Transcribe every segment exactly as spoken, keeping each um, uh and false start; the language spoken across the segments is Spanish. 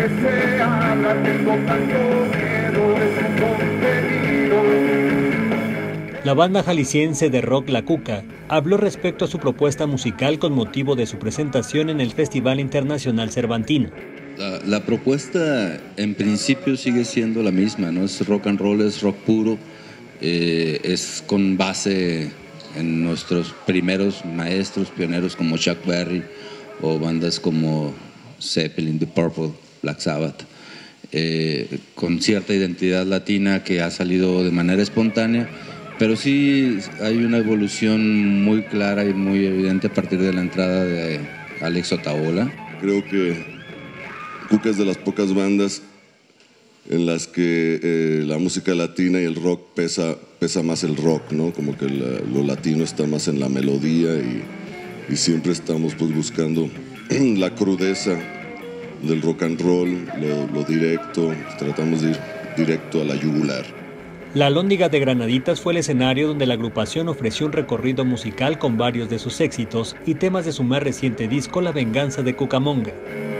que se haga, tengo tanto miedo de su contenido. La banda jalisciense de rock La Cuca habló respecto a su propuesta musical con motivo de su presentación en el Festival Internacional Cervantino. La, la propuesta en principio sigue siendo la misma, ¿no? Es rock and roll, es rock puro, eh, es con base en nuestros primeros maestros, pioneros como Chuck Berry o bandas como Zeppelin, The Purple, Black Sabbath, eh, con cierta identidad latina que ha salido de manera espontánea, pero sí hay una evolución muy clara y muy evidente a partir de la entrada de Alex Otaola. Creo que Cuca es de las pocas bandas en las que eh, la música latina y el rock pesa, pesa más el rock, ¿no? Como que la, lo latino está más en la melodía y, y siempre estamos pues buscando la crudeza del rock and roll, lo, lo directo, tratamos de ir directo a la yugular. La Alhóndiga de Granaditas fue el escenario donde la agrupación ofreció un recorrido musical con varios de sus éxitos y temas de su más reciente disco, La Venganza de Cucamonga.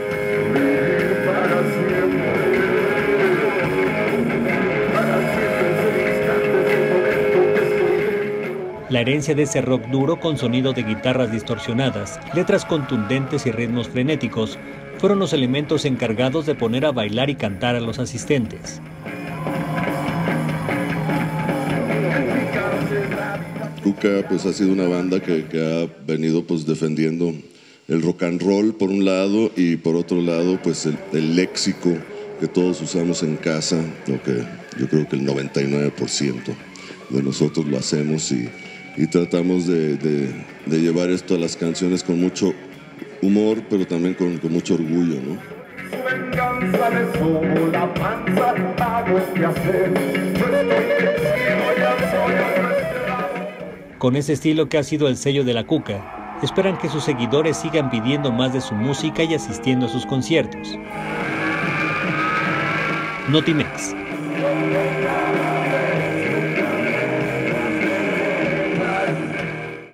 La herencia de ese rock duro con sonido de guitarras distorsionadas, letras contundentes y ritmos frenéticos fueron los elementos encargados de poner a bailar y cantar a los asistentes. Cuca pues ha sido una banda que, que ha venido pues defendiendo el rock and roll por un lado y por otro lado pues el, el léxico que todos usamos en casa, lo que yo creo que el noventa y nueve por ciento de nosotros lo hacemos y, y tratamos de, de, de llevar esto a las canciones con mucho humor, pero también con, con mucho orgullo, ¿no? Su venganza le subo la panza, hago este hacer, yo estoy vencido, ya soy arrastrado. Con ese estilo que ha sido el sello de La Cuca, esperan que sus seguidores sigan pidiendo más de su música y asistiendo a sus conciertos. Notimex.